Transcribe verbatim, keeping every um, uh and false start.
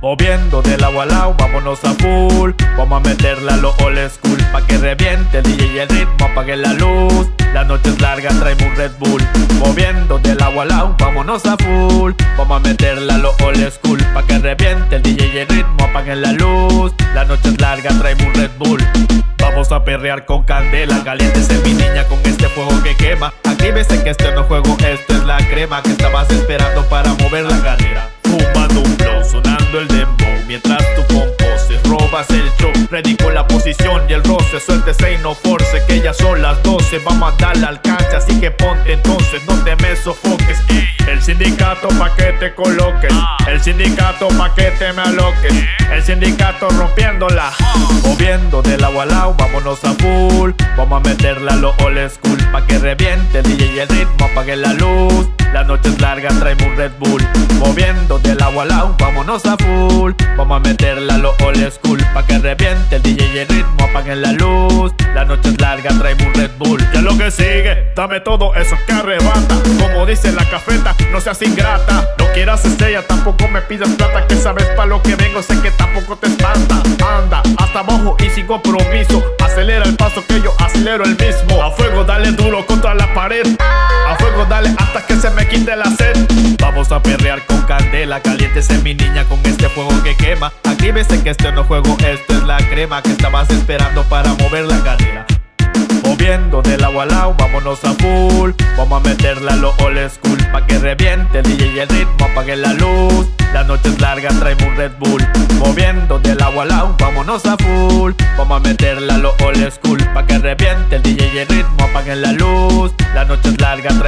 Moviendo del agua al agua, vámonos a full. Vamos a meterla a lo old school, pa' que reviente el D J y el ritmo, apague la luz. La noche es larga, traemos un Red Bull. Moviendo del agua al agua, vámonos a full. Vamos a meterla a lo old school, pa' que reviente el D J y el ritmo, apague la luz. La noche es larga, traemos un Red Bull. Vamos a perrear con candela, caliéntese mi niña con este fuego que quema. Actívese que esto no es juego, esto es la crema que estabas esperando para mover la cadera. Fumando un blow, sonando el dembow, mientras tú composes, robas el show. Ready con la posición y el roce, suéltese y no force, que ya son las doce. Vamos a darle alcance, así que ponte entonces, no te me sofoques. Ey. El sindicato pa' que te coloques, el sindicato pa' que te me aloques, el sindicato rompiéndola. Moviendo del agua al agua, vámonos a full. Vamos a meterla a lo old school, pa' que reviente el D J y el ritmo, apague la luz. La noche es larga, traemos un Red Bull. Moviendo del agua al agua, vámonos a full. Vamos a meterla a lo old school, pa' que reviente el D J y el ritmo, apaguen la luz. La noche es larga, traemos un Red Bull. Ya lo que sigue, dame todo eso que arrebata. Como dice la cafeta, no seas ingrata. No quieras estrella, tampoco me pidas plata. Que sabes pa' lo que vengo, sé que tampoco te espanta. Anda, hasta abajo y sin compromiso. Acelera el paso que yo acelero el mismo. A fuego dale duro contra la pared. A fuego dale hasta que se me quite la sed. Vamos a perrear con candela, caliéntese mi niña con este fuego que quema. Actívese que esto no es juego, esto es la crema que estabas esperando para mover la cadera. Moviendo del agua al agua, vámonos a full. Vamos a meterla a lo old school, pa' que reviente el D J y el ritmo, apague la luz. La noche es larga, traemos un Red Bull. Moviendo del agua al agua, vámonos a full. Vamos a meterla a lo old school, pa' que reviente el D J y el ritmo, apague la luz. La noche es larga, traemos